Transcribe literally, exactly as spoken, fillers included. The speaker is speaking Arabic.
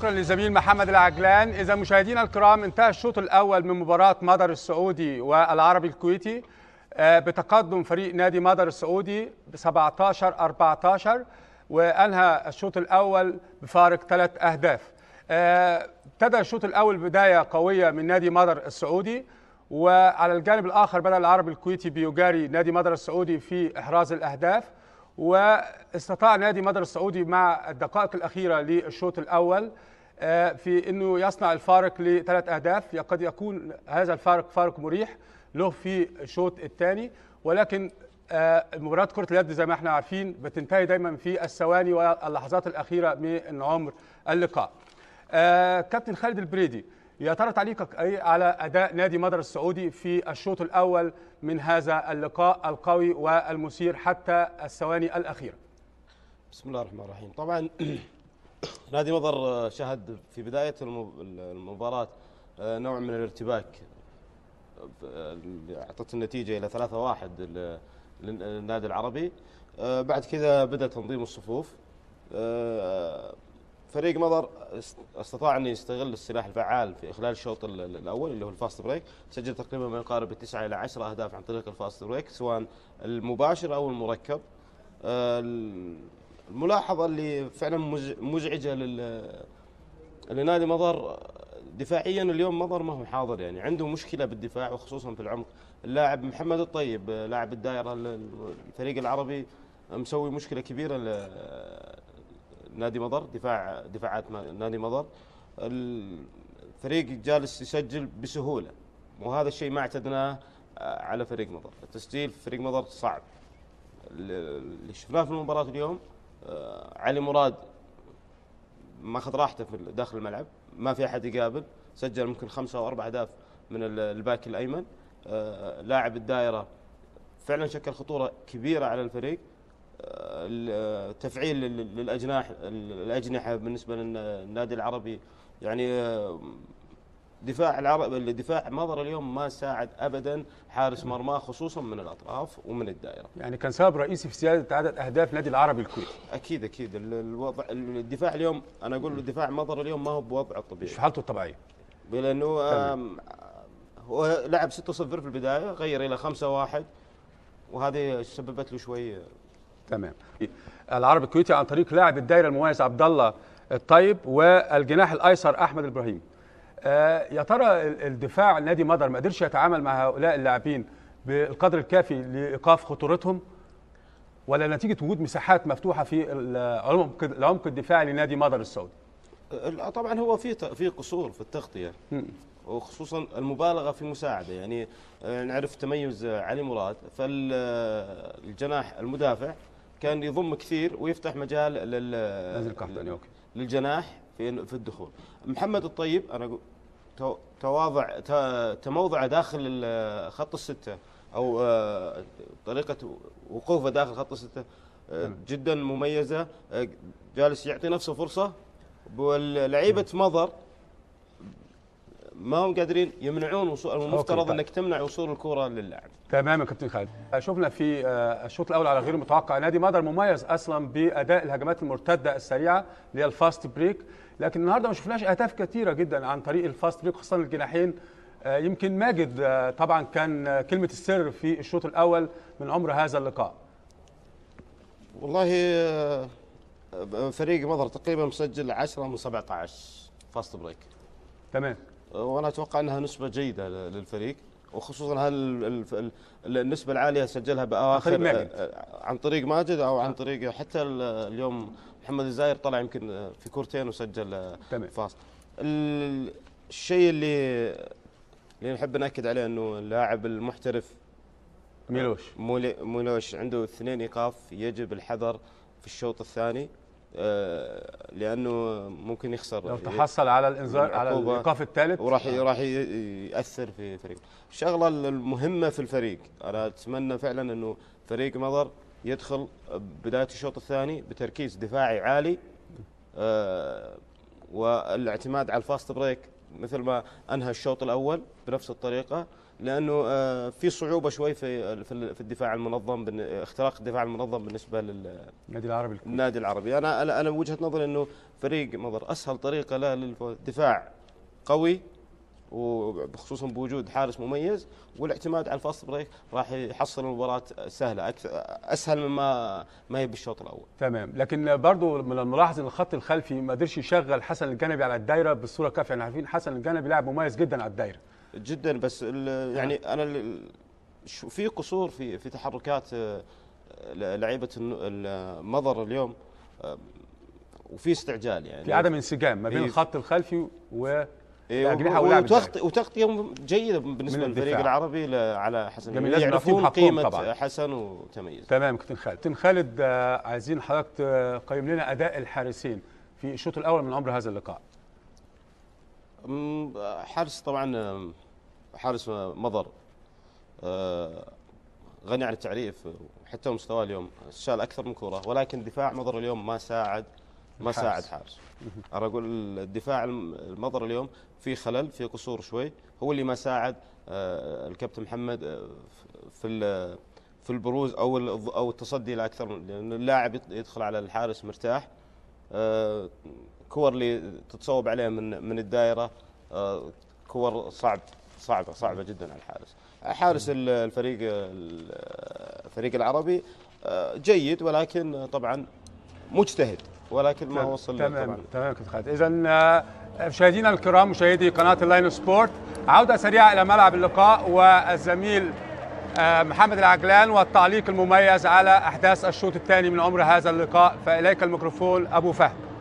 شكرا للزميل محمد العجلان. إذا مشاهدينا الكرام، انتهى الشوط الأول من مباراة مدر السعودي والعربي الكويتي بتقدم فريق نادي مدر السعودي ب سبعة عشر أربعة عشر، وأنهى الشوط الأول بفارق ثلاث أهداف. ابتدى الشوط الأول بداية قوية من نادي مدر السعودي، وعلى الجانب الآخر بدأ العربي الكويتي بيجاري نادي مدر السعودي في إحراز الأهداف، واستطاع نادي مدر السعودي مع الدقائق الأخيرة للشوط الأول في أنه يصنع الفارق لثلاث أهداف. قد يكون هذا الفارق فارق مريح له في الشوط الثاني، ولكن مباراة كرة اليد زي ما احنا عارفين بتنتهي دايما في الثواني واللحظات الأخيرة من عمر اللقاء. كابتن خالد البريدي، يا ترى تعليقك ايه على اداء نادي مدر السعودي في الشوط الاول من هذا اللقاء القوي والمثير حتى الثواني الاخيره؟ بسم الله الرحمن الرحيم. طبعا نادي مدر شهد في بدايه المباراه نوع من الارتباك، اعطت النتيجه الى ثلاثة واحد للنادي العربي. بعد كذا بدا تنظيم الصفوف. فريق مدر استطاع أن يستغل السلاح الفعال في خلال الشوط الأول اللي هو الفاست بريك، سجل تقريبا ما يقارب تسعة إلى عشرة أهداف عن طريق الفاست بريك سواء المباشر أو المركب. الملاحظة اللي فعلا مزعجة لنادي مدر دفاعيا اليوم، مدر ما هو حاضر، يعني عنده مشكلة بالدفاع وخصوصا في العمق. اللاعب محمد الطيب لاعب الدائرة الفريق العربي مسوي مشكلة كبيرة نادي مدر، دفاع دفاعات نادي مدر. الفريق جالس يسجل بسهوله، وهذا الشيء ما اعتدناه على فريق مدر. التسجيل في فريق مدر صعب. اللي شفناه في المباراه اليوم، علي مراد ما اخذ راحته في داخل الملعب، ما في احد يقابل، سجل ممكن خمسه او اربع اهداف من الباك الايمن. لاعب الدائره فعلا شكل خطوره كبيره على الفريق. التفعيل للاجناح الاجنحه بالنسبه للنادي العربي، يعني دفاع العرب دفاع مدر اليوم ما ساعد ابدا حارس مرماه خصوصا من الاطراف ومن الدائره. يعني كان سبب رئيسي في زياده عدد اهداف النادي العربي الكويتي. اكيد اكيد الوضع الدفاع اليوم، انا اقول الدفاع مدر اليوم ما هو بوضعه الطبيعي، مش في حالته الطبيعيه، لانه هو لعب ستة صفر في البدايه، غير الى خمسة واحد، وهذه سببت له شوي. تمام. العربي الكويتي عن طريق لاعب الدائره المميز عبد الله الطيب والجناح الايسر احمد ابراهيم. آه يا ترى الدفاع نادي مدر ما قدرش يتعامل مع هؤلاء اللاعبين بالقدر الكافي لايقاف خطورتهم، ولا نتيجه وجود مساحات مفتوحه في العمق العمق الدفاعي لنادي مدر السعودي؟ طبعا هو في في قصور في التغطيه، وخصوصا المبالغه في المساعده. يعني نعرف تميز علي مراد، فالجناح المدافع كان يضم كثير ويفتح مجال لل للجناح في في الدخول. محمد الطيب انا تواضع تموضع داخل خط السته، او طريقه وقوفه داخل خط السته جدا مميزه، جالس يعطي نفسه فرصه. واللعيبه مدر ما هم قادرين يمنعون وصول، المفترض انك تمنع وصول الكره للاعب. تمام يا كابتن خالد. شفنا في الشوط الاول على غير المتوقع نادي مدر مميز اصلا باداء الهجمات المرتده السريعه اللي هي الفاست بريك، لكن النهارده ما شفناش اهداف كثيره جدا عن طريق الفاست بريك خاصه الجناحين. يمكن ماجد طبعا كان كلمه السر في الشوط الاول من عمر هذا اللقاء. والله فريق مدر تقريبا مسجل عشرة من سبعة عشر فاست بريك. تمام. وانا اتوقع انها نسبه جيده للفريق، وخصوصا النسبه العاليه سجلها باواخر عن طريق ماجد او عن طريق حتى اليوم محمد الزاير طلع يمكن في كورتين وسجل فاست. الشيء اللي اللي نحب ناكد عليه انه اللاعب المحترف ميلوش ميلوش عنده اثنين ايقاف، يجب الحذر في الشوط الثاني لانه ممكن يخسر لو تحصل على الانذار على الايقاف الثالث، وراح راح ياثر في فريق. الشغله المهمه في الفريق، انا اتمنى فعلا انه فريق مدر يدخل بدايه الشوط الثاني بتركيز دفاعي عالي، والاعتماد على الفاست بريك مثل ما انهى الشوط الاول بنفس الطريقه، لانه في صعوبه شوي في في الدفاع المنظم، اختراق الدفاع المنظم بالنسبه للنادي العربي النادي العربي. انا انا وجهه نظري انه فريق مضر اسهل طريقه له للدفاع قوي، وبخصوصا بوجود حارس مميز، والاعتماد على الفاست بريك راح يحصل المباراه سهله اكثر، اسهل مما ما هي بالشوط الاول. تمام، لكن برضو من الملاحظ ان الخط الخلفي ما قدرش يشغل حسن الجنبي على الدايره بالصوره الكافيه. احنا عارفين حسن الجنبي لاعب مميز جدا على الدايره جدا، بس يعني انا في قصور في في تحركات لعيبه المضر اليوم، وفي استعجال، يعني في عدم انسجام ما بين الخط الخلفي و وتغطيه جيده بالنسبه للفريق العربي على حسن الجنبي، يعرفون قيمه طبعا. حسن وتميز. تمام كابتن خالد. كابتن خالد، عايزين حضرتك تقيم لنا اداء الحارسين في الشوط الاول من عمر هذا اللقاء. حارس طبعا حارس مضر غني عن التعريف، حتى مستواه اليوم شال اكثر من كره، ولكن دفاع مضر اليوم ما ساعد ما الحارس. ساعد حارس. انا اقول الدفاع المضر اليوم في خلل، في قصور شوي، هو اللي ما ساعد الكابتن محمد في في البروز او او التصدي لاكثر، لان اللاعب يدخل على الحارس مرتاح، كور اللي تتصوب عليه من من الدائره كور صعب صعبه صعبه جدا على الحارس. حارس الفريق الفريق العربي جيد، ولكن طبعا مجتهد، ولكن ما وصل. تمام طبعا. تمام كابتن خالد. اذا مشاهدينا الكرام، مشاهدي قناه اللاين سبورت، عوده سريعه الى ملعب اللقاء والزميل محمد العجلان والتعليق المميز على احداث الشوط الثاني من عمر هذا اللقاء، فاليك الميكروفون ابو فهد.